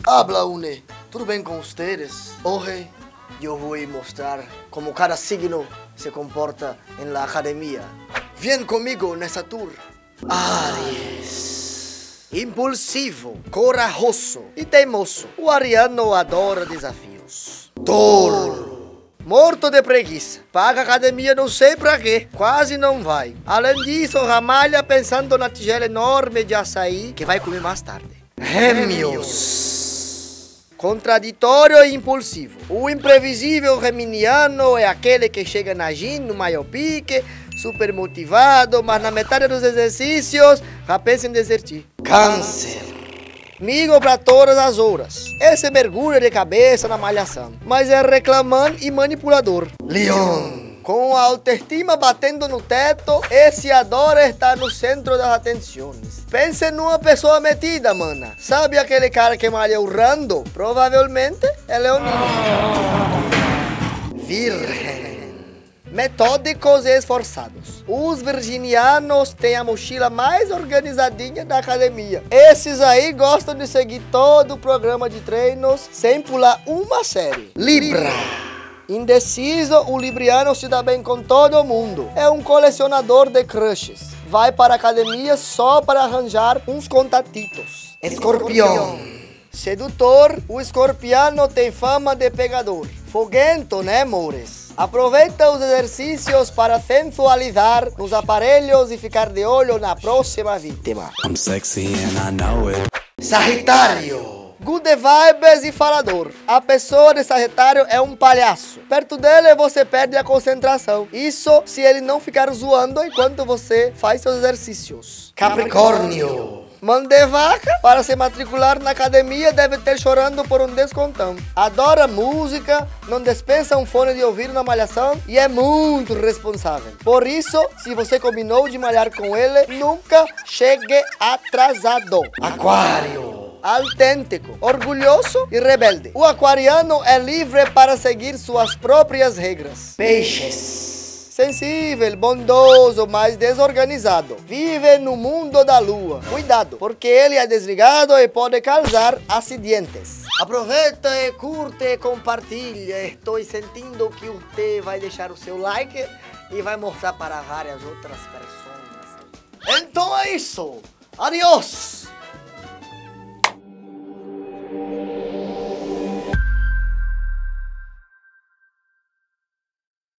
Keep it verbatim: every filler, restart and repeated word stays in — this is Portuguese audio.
Habla, Une. Tudo bem com vocês? Hoje eu vou mostrar como cada signo se comporta na academia. Vem comigo nessa tour. Áries. Impulsivo, corajoso e teimoso. O ariano adora desafios. Touro. Morto de preguiça. Paga academia não sei pra quê. Quase não vai. Além disso, ramalha pensando na tigela enorme de açaí que vai comer mais tarde. Gêmeos. Contraditório e impulsivo. O imprevisível geminiano é aquele que chega na gym no maior pique, super motivado, mas na metade dos exercícios já pensa em desistir. Câncer. Amigo para todas as horas. Esse mergulha de cabeça na malhação, mas é reclamante e manipulador. Leão. Com a autoestima batendo no teto, esse adora estar no centro das atenções. Pense numa pessoa metida, mana. Sabe aquele cara que malha urrando? Provavelmente é leonino. Virgem. Metódicos e esforçados. Os virginianos têm a mochila mais organizadinha da academia. Esses aí gostam de seguir todo o programa de treinos sem pular uma série. Libra. Indeciso, o libriano se dá bem com todo mundo. É um colecionador de crushes. Vai para a academia só para arranjar uns contatitos. Escorpião. Sedutor, o escorpiano tem fama de pegador. Foguento, né, amores? Aproveita os exercícios para sensualizar nos aparelhos e ficar de olho na próxima vítima. I'm sexy and I know it. Sagitário. Good vibes e falador. A pessoa de Sagitário é um palhaço. Perto dele você perde a concentração. Isso se ele não ficar zoando enquanto você faz seus exercícios. Capricórnio. Mão de vaca, para se matricular na academia deve ter chorando por um descontão. Adora música, não dispensa um fone de ouvido na malhação e é muito responsável. Por isso, se você combinou de malhar com ele, nunca chegue atrasado. Aquário. Autêntico, orgulhoso e rebelde. O aquariano é livre para seguir suas próprias regras. Peixes. Sensível, bondoso, mas desorganizado. Vive no mundo da lua. Cuidado, porque ele é desligado e pode causar acidentes. Aproveita e curte e compartilha. Estou sentindo que você vai deixar o seu like e vai mostrar para várias outras pessoas. Então é isso. Adiós.